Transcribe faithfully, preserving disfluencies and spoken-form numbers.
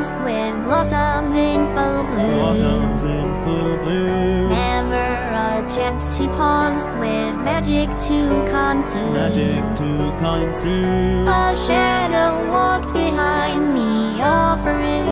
pause with blossoms in full bloom. Blossoms in full bloom. Never a chance to pause with magic to consume. Magic to consume. A shadow walked behind me, offering